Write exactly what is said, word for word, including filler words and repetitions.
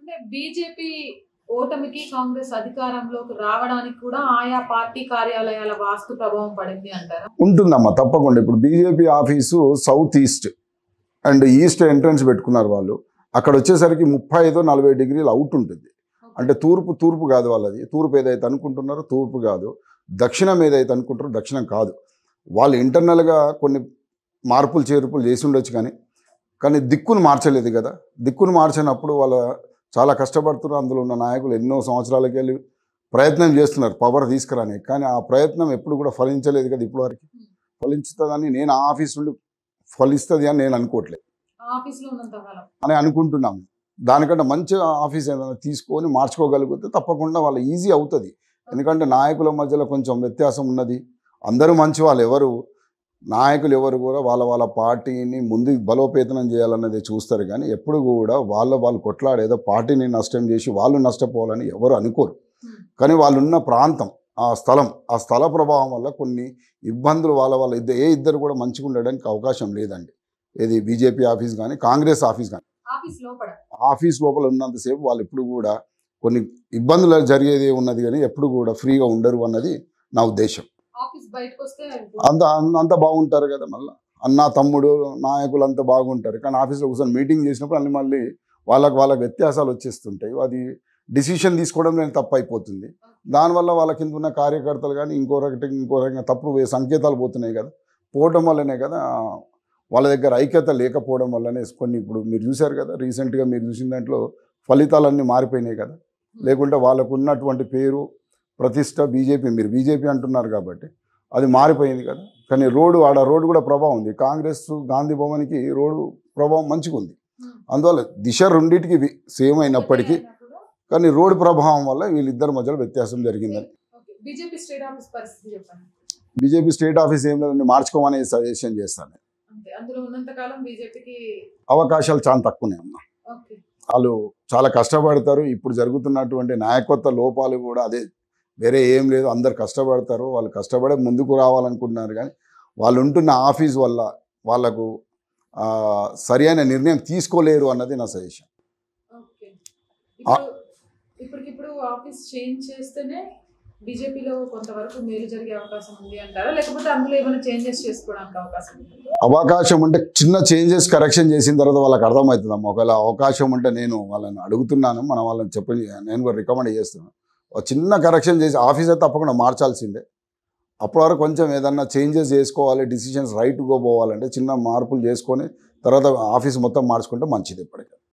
అంటే బీజేపీ ఓటమికి కాంగ్రెస్ అధికారంలోకి రావడానికి కూడా ఆయా పార్టీ కార్యాలయాల వాస్తు ప్రభావం పడింది అంటారా? ఉంటుందమ్మా తప్పకుండా. ఇప్పుడు BJP office south east and east entrance పెట్టుకున్నారు వాళ్ళు. అక్కడ వచ్చేసరికి ముప్పై ఐదు నలభై డిగ్రీలు అవుట్ ఉంటుంది. అంటే తూర్పు తూర్పు కాదు వాళ్ళది. తూర్పు ఏదైతే అనుకుంటున్నారో తూర్పు కాదు, దక్షిణం ఏదైతే అనుకుంటారో దక్షిణం కాదు. వాళ్ళు ఇంటర్నల్గా కొన్ని మార్పులు చేర్పులు చేసి ఉండొచ్చు, కానీ కానీ దిక్కును మార్చలేదు కదా. దిక్కును మార్చినప్పుడు వాళ్ళ చాలా కష్టపడుతున్నారు. అందులో ఉన్న నాయకులు ఎన్నో సంవత్సరాలకి వెళ్ళి ప్రయత్నం చేస్తున్నారు పవర్ తీసుకురాని, కానీ ఆ ప్రయత్నం ఎప్పుడు కూడా ఫలించలేదు కదా. ఇప్పుడు వరకు ఫలించుతుందని నేను ఆ ఆఫీస్ నుండి ఫలిస్తుంది అని నేను అనుకోవట్లేదు అని అనుకుంటున్నాము. దానికంటే మంచి ఆఫీస్ ఏదైనా తీసుకొని మార్చుకోగలిగితే తప్పకుండా వాళ్ళ ఈజీ అవుతుంది. ఎందుకంటే నాయకుల మధ్యలో కొంచెం వ్యత్యాసం ఉన్నది. అందరూ మంచి వాళ్ళు, ఎవరు నాయకులు ఎవరు కూడా వాళ్ళ వాళ్ళ పార్టీని ముందు బలోపేతనం చేయాలన్నది చూస్తారు, కానీ ఎప్పుడు కూడా వాళ్ళ వాళ్ళు కొట్లాడేదో పార్టీని నష్టం చేసి వాళ్ళు నష్టపోవాలని ఎవరు అనుకోరు. కానీ వాళ్ళు ఉన్న ప్రాంతం, ఆ స్థలం, ఆ స్థల ప్రభావం వల్ల కొన్ని ఇబ్బందులు వాళ్ళ వాళ్ళ ఇద్దరు ఏ ఇద్దరు కూడా మంచిగా ఉండడానికి అవకాశం లేదండి. ఏది బీజేపీ ఆఫీస్ కానీ కాంగ్రెస్ ఆఫీస్ కానీ ఆఫీస్ లోపల ఉన్నంతసేపు వాళ్ళు ఎప్పుడు కూడా కొన్ని ఇబ్బందులు జరిగేది ఉన్నది, కానీ ఎప్పుడు కూడా ఫ్రీగా ఉండరు అన్నది నా ఉద్దేశం. అంత అంత బాగుంటారు కదా, మళ్ళీ అన్న తమ్ముడు నాయకులు అంతా బాగుంటారు, కానీ ఆఫీస్లో కూర్చొని మీటింగ్ చేసినప్పుడు అన్ని మళ్ళీ వాళ్ళకి వాళ్ళకి వ్యత్యాసాలు వచ్చేస్తుంటాయి. అది డిసిషన్ తీసుకోవడం నేను తప్పు అయిపోతుంది. దానివల్ల వాళ్ళ కింద ఉన్న కార్యకర్తలు కానీ ఇంకో రకటి ఇంకో రకంగా తప్పుడు సంకేతాలు పోతున్నాయి కదా. పోవడం వల్లనే కదా వాళ్ళ దగ్గర ఐక్యత లేకపోవడం వల్లనే కొన్ని ఇప్పుడు మీరు చూశారు కదా, రీసెంట్గా మీరు చూసిన దాంట్లో ఫలితాలన్నీ మారిపోయినాయి కదా. లేకుంటే వాళ్ళకు ఉన్నటువంటి పేరు ప్రతిష్ట బీజేపీ, మీరు బీజేపీ అంటున్నారు కాబట్టి అది మారిపోయింది కదా. కానీ రోడ్డు ఆడ రోడ్డు కూడా ప్రభావం ఉంది. కాంగ్రెస్ గాంధీ భవన్కి రోడ్డు ప్రభావం మంచిగా ఉంది. అందువల్ల దిశ రెండింటికి సేమ్ అయినప్పటికీ కానీ రోడ్డు ప్రభావం వల్ల వీళ్ళిద్దరి మధ్యలో వ్యత్యాసం జరిగిందని. బీజేపీ స్టేట్ ఆఫీస్ ఏం లేదండి, మార్చుకోమని సజెషన్ చేస్తాను. అవకాశాలు చాలా తక్కువనే అమ్మా. వాళ్ళు చాలా కష్టపడతారు. ఇప్పుడు జరుగుతున్నటువంటి నాయకత్వ లోపాలు కూడా అదే, వేరే ఏం లేదు. అందరు కష్టపడతారు, వాళ్ళు కష్టపడే ముందుకు రావాలనుకుంటున్నారు, కానీ వాళ్ళు ఉంటున్న ఆఫీస్ వల్ల వాళ్ళకు సరి అయిన నిర్ణయం తీసుకోలేరు అన్నది నా సజెషన్. ఇప్పటికిప్పుడు ఆఫీస్ చేంజ్ చేస్తేనే బీజేపీలో కొంతవరకు మేలు జరిగే అవకాశం ఉంది అంటారా, లేకపోతే అందులో ఏమైనా చేంజెస్ చేసుకోవడానికి అవకాశం ఉంది? అవకాశం అంటే చిన్న చేంజెస్ కరెక్షన్ చేసిన తర్వాత వాళ్ళకి అర్థమవుతుందమ్మా. ఒకవేళ అవకాశం ఉంటే నేను వాళ్ళని అడుగుతున్నాను, మనం వాళ్ళని చెప్పి నేను కూడా రికమెండ్ చేస్తున్నాను. ఒక చిన్న కరెక్షన్ చేసి ఆఫీస్ అయితే తప్పకుండా మార్చాల్సిందే. అప్పటి వరకు కొంచెం ఏదన్నా చేంజెస్ చేసుకోవాలి, డిసిషన్స్ రైట్గా పోవాలంటే చిన్న మార్పులు చేసుకొని తర్వాత ఆఫీస్ మొత్తం మార్చుకుంటే మంచిది. ఇప్పటికీ